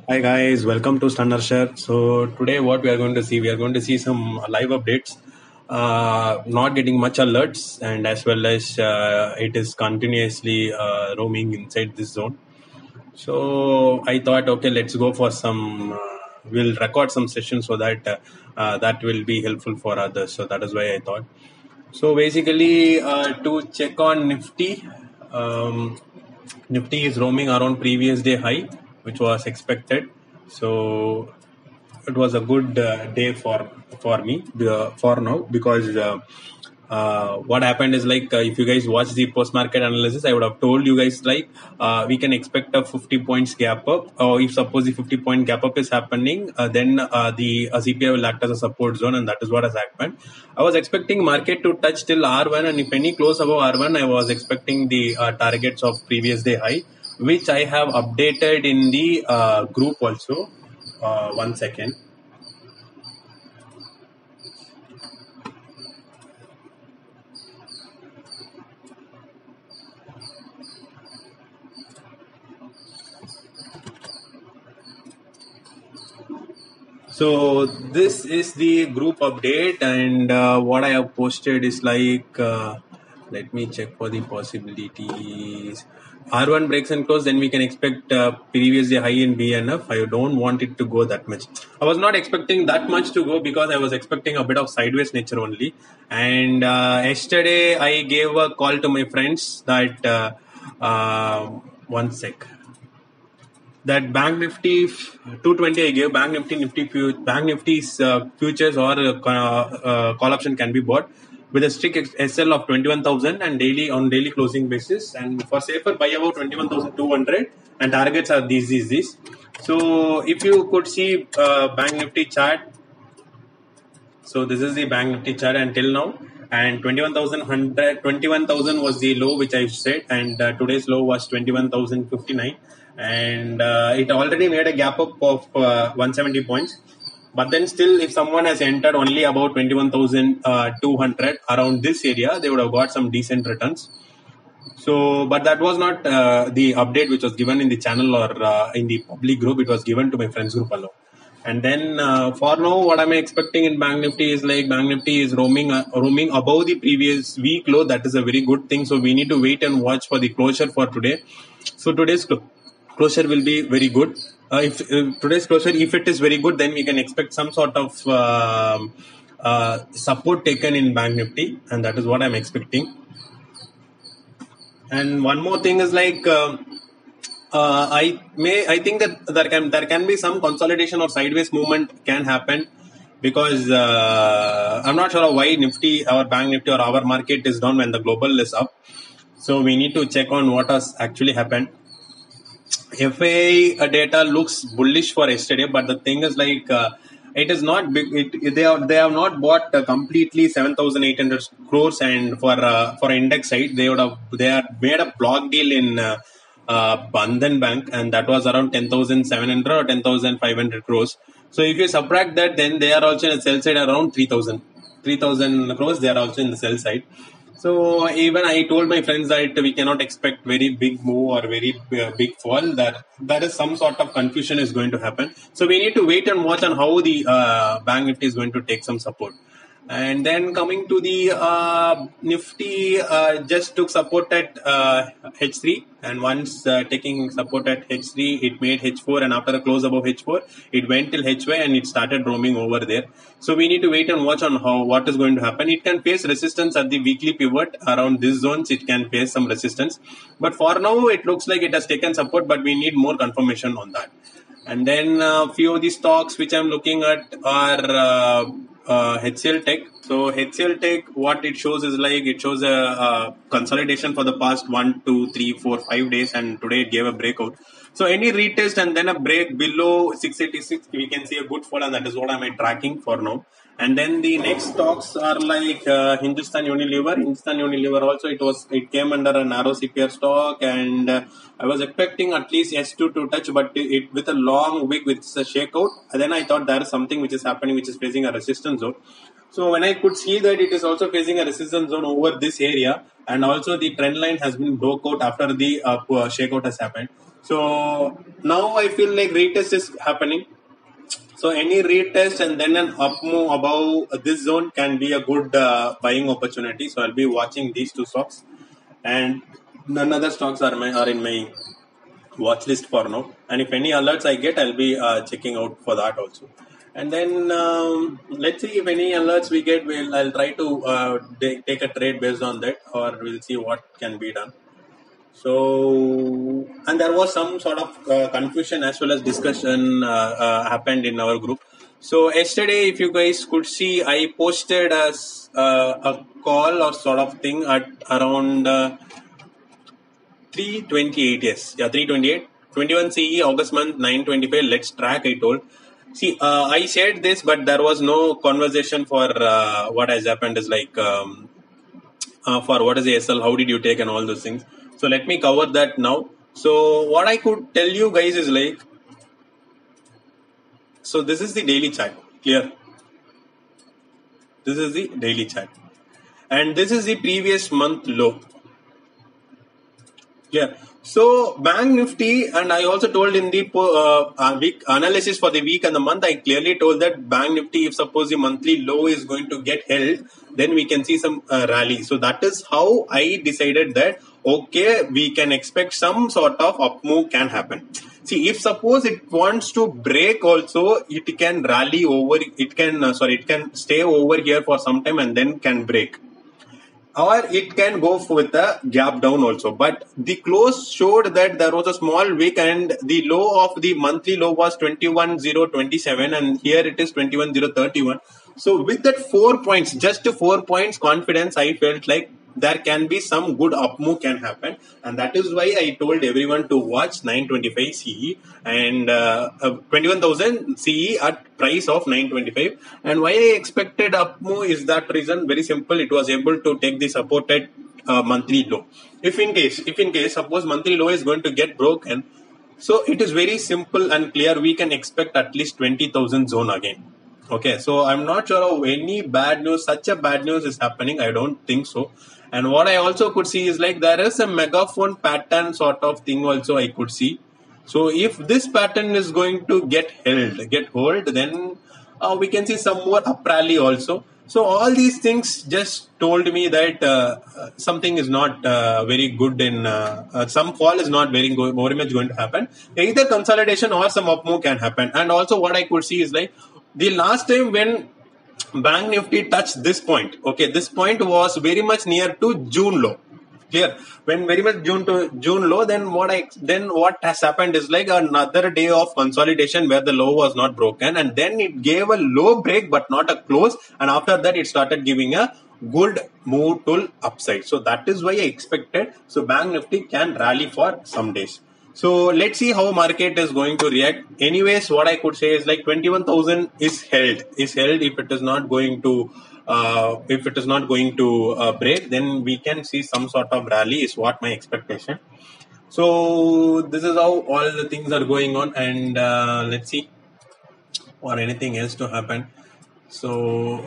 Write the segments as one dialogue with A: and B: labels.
A: Hi guys, welcome to Stunner Share. So today what we are going to see some live updates, not getting much alerts, and as well as it is continuously roaming inside this zone. So I thought, okay, let's go for some. We'll record some sessions so that that will be helpful for others. So that is why I thought. So basically, to check on Nifty, um, Nifty is roaming around previous day high, which was expected. So it was a good day for me for now because what happened is like if you guys watch the post market analysis, I would have told you guys like we can expect a 50 points gap up, or if suppose the 50-point gap up is happening, then the CPI will act as a support zone, and that is what has happened. I was expecting market to touch till R1, and if any close above R1, I was expecting the targets of previous day high, which I have updated in the group also. One second. So this is the group update, and what I have posted is like, let me check for the possibilities. R1 breaks and close, then we can expect previous day high in BNF. I don't want it to go that much. I was not expecting that much to go because I was expecting a bit of sideways nature only. And yesterday I gave a call to my friends that one sec, that Bank Nifty 220 I gave Bank Nifty's futures or call option can be bought with a strict SL of 21,000 and daily closing basis, and for safer buy about 21,200, and targets are these. So if you could see Bank Nifty chart, so this is the Bank Nifty chart until now, and 21,000 was the low which I said, and today's low was 21,059, and it already made a gap up of 170 points. But then still, if someone has entered only about 21,200 around this area, they would have got some decent returns. So, but that was not the update which was given in the channel or in the public group. It was given to my friends group alone. And then for now, what am I expecting in Bank Nifty is like Bank Nifty is roaming above the previous week low. That is a very good thing. So we need to wait and watch for the closure for today. So today's closure will be very good. If today's closure, if it is very good, then we can expect some sort of support taken in Bank Nifty, and that is what I'm expecting. And one more thing is like I think that there can be some consolidation or sideways movement can happen, because I'm not sure why Nifty, our Bank Nifty or our market is down when the global is up. So we need to check on what has actually happened. FAI data looks bullish for yesterday, but the thing is like it is not big. They have not bought completely 7,800 crores, and for index side they have made a block deal in Bandhan Bank, and that was around 10,700 or 10,500 crores. So if you subtract that, then they are also in the sell side around 3,000 crores. They are also in the sell side. So even I told my friends that we cannot expect very big move or very big fall. That is some sort of confusion is going to happen. So we need to wait and watch on how the Bank Nifty is going to take some support. And then coming to the Nifty, just took support at H3, and once taking support at H3, it made H4, and after a close above H4, it went till HY and it started roaming over there. So we need to wait and watch on what is going to happen. It can face resistance at the weekly pivot around these zones. It can face some resistance, but for now it looks like it has taken support, but we need more confirmation on that. And then a few of the stocks which I'm looking at are HCL Tech. So HCL Tech, what it shows is like it shows a consolidation for the past 1, 2, 3, 4, 5 days, and today it gave a breakout. So any retest and then a break below 686, we can see a good fall, and that is what I'm tracking for now. And then the next stocks are like Hindustan Unilever. Hindustan Unilever also it came under a narrow CPR stock, and I was expecting at least S2 to touch, but it with a long wick with a shakeout. And then I thought there is something which is happening, which is facing a resistance zone. So when I could see that it is also facing a resistance zone over this area, and also the trend line has been broke out after the shakeout has happened. So now I feel like retest is happening. So any retest and then an up move above this zone can be a good buying opportunity. So I'll be watching these two stocks, and none other stocks are in my watch list for now. And if any alerts I get, I'll be checking out for that also. And then let's see if any alerts we get. I'll try to take a trade based on that, or we'll see what can be done. So, and there was some sort of confusion as well as discussion happened in our group. So yesterday, if you guys could see, I posted as a call or sort of thing at around 328, yes, yeah, 328, 21 CE, August month, 925. Let's track. I told. See, I said this, but there was no conversation for what has happened. Is like for what is the SL, how did you take, and all those things. So let me cover that now. So what I could tell you guys is like, so this is the daily chart, clear? This is the daily chart, and this is the previous month low, clear? So Bank Nifty, and I also told in the week analysis for the week and the month, I clearly told that Bank Nifty, if suppose the monthly low is going to get held, then we can see some rally. So that is how I decided that, okay, we can expect some sort of up move can happen. See, if suppose it wants to break also, it can rally over, it can, it can stay over here for some time and then can break. Or it can go with a gap down also. But the close showed that there was a small wick, and the low of the monthly low was 21,027, and here it is 21,031. So with that 4 points, just 4 points confidence, I felt like there can be some good up move can happen, and that is why I told everyone to watch 925 CE and 21,000 CE at price of 925. And why I expected up move is that reason very simple. It was able to take the supported monthly low. If in case suppose monthly low is going to get broken, so it is very simple and clear. We can expect at least 20,000 zone again. Okay, so I'm not sure of any bad news, such a bad news is happening. I don't think so. And what I also could see is like there is a megaphone pattern sort of thing also I could see. So if this pattern is going to get hold, then we can see some more up rally also. So all these things just told me that something is not very good in some fall is not very much going to happen. Either consolidation or some up move can happen. And also what I could see is like the last time when Bank Nifty touched this point, okay, this point was very much near to June low. Clear? When very much June to June low, then what has happened is like another day of consolidation where the low was not broken, and then it gave a low break but not a close, and after that it started giving a good move to upside. So that is why I expected. So Bank Nifty can rally for some days. So let's see how market is going to react. Anyways, what I could say is like 21,000 is held. If it is not going to break, then we can see some sort of rally is what my expectation. So this is how all the things are going on, and let's see for anything else to happen. So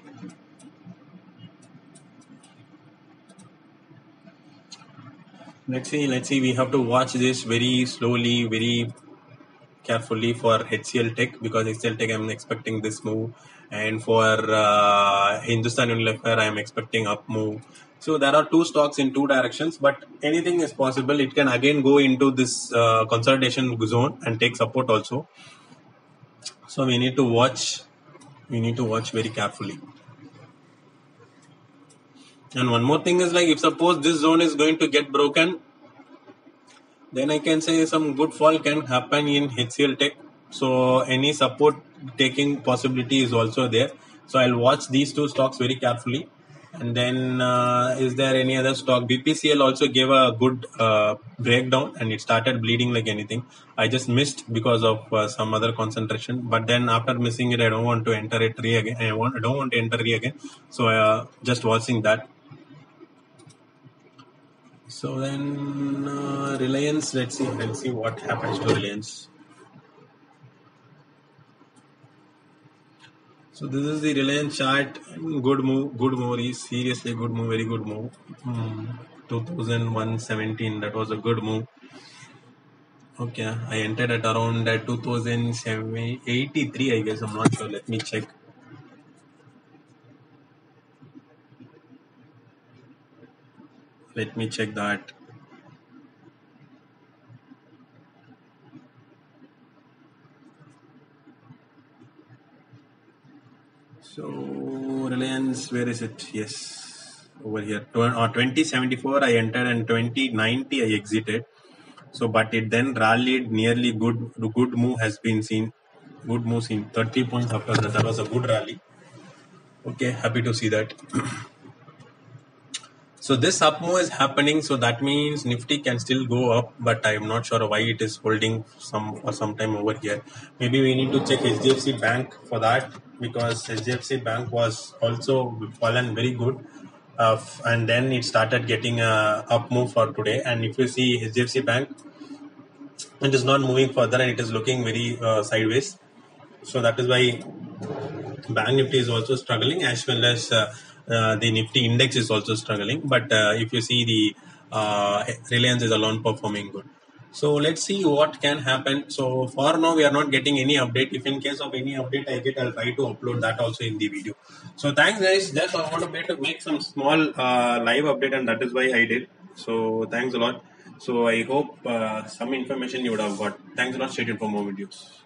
A: let's see. We have to watch this very slowly, very carefully for HCL Tech, because HCL Tech I'm expecting this move, and for Hindustan Unilever I am expecting up move. So there are two stocks in two directions, but anything is possible. It can again go into this consolidation zone and take support also. So we need to watch. We need to watch very carefully. And one more thing is like, if suppose this zone is going to get broken, then I can say some good fall can happen in HCL Tech. So any support taking possibility is also there. So I'll watch these two stocks very carefully. And then is there any other stock? BPCL also gave a good breakdown, and it started bleeding like anything. I just missed because of some other concentration. But then after missing it, I don't want to enter it again. I don't want to enter again. So just watching that. So then Reliance, let's see what happens to Reliance. So this is the Reliance chart. Good move, good move. Seriously, good move, very good move. 2117. That was a good move. Okay, I entered at around 2083, I guess. I'm not sure. Let me check. Let me check that. So Reliance, where is it? Yes, over here. 2074 I entered and 2090 I exited. So, but it then rallied nearly good. Good move has been seen. Good move seen. 30 points after that. That was a good rally. Okay, happy to see that. So this up move is happening. So that means Nifty can still go up, but I am not sure why it is holding for some time over here. Maybe we need to check HDFC Bank for that, because HDFC Bank was also fallen very good, and then it started getting a up move for today. And if you see HDFC Bank, it is not moving further and it is looking very sideways. So that is why Bank Nifty is also struggling, as well as the Nifty index is also struggling. But if you see the Reliance is alone performing good. So let's see what can happen. So for now, we are not getting any update. If in case of any update I get, I'll try to upload that also in the video. So thanks guys. Just I want to make some small live update, and that is why I did. So thanks a lot. So I hope some information you would have got. Thanks a lot. Stay tuned for more videos.